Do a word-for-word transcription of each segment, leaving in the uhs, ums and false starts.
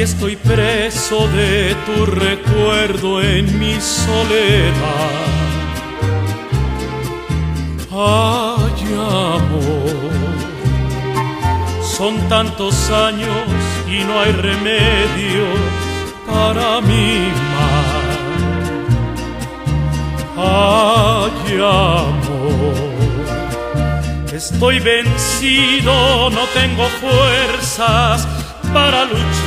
estoy preso de tu recuerdo en mi soledad. Ay, amor, son tantos años y no hay remedio para mi mal. Ay, amor, estoy vencido, no tengo fuerzas para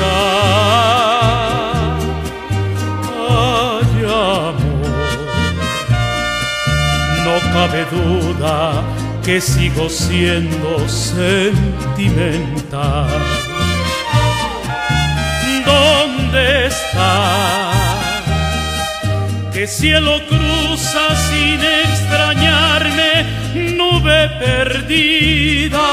luchar. Ay, amor, no cabe duda que sigo siendo sentimental. ¿Dónde estás? ¿Qué cielo cruza sin extrañarme, nube perdida?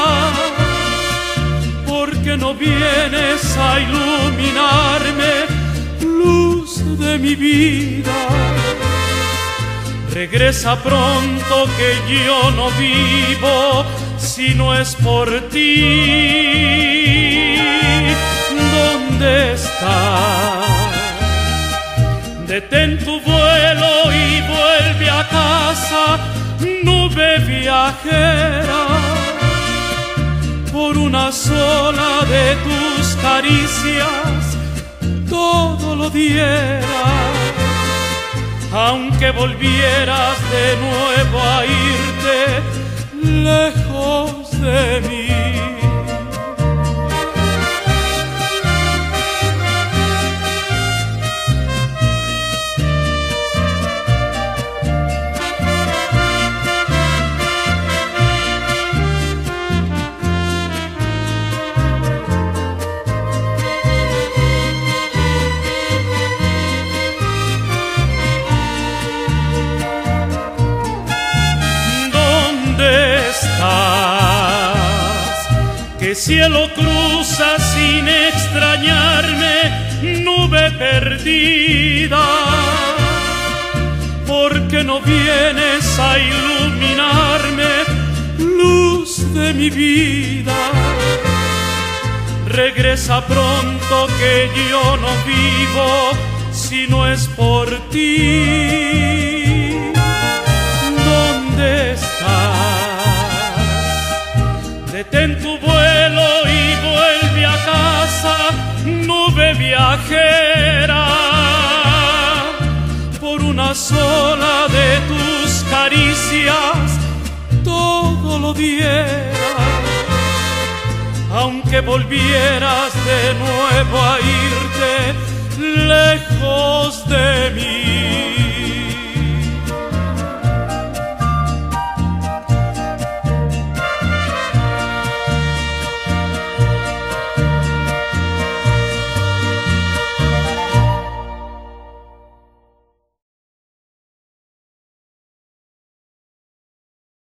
¿Por qué no vienes a iluminarme, luz de mi vida? Regresa pronto que yo no vivo si no es por ti. ¿Dónde estás? Detén tu vuelo y vuelve a casa, nube viajera. Por una sola de tus caricias todo lo diera. Aunque volvieras de nuevo a irte lejos de mí. ¿Qué cielo cruza sin extrañarme, nube perdida? ¿Por qué no vienes a iluminarme, luz de mi vida? Regresa pronto que yo no vivo si no es por ti. ¿Dónde estás? Detén tu vuelo y vuelve a casa, nube viajera. Por una sola de tus caricias todo lo diera. Aunque volvieras de nuevo a irte lejos de mí.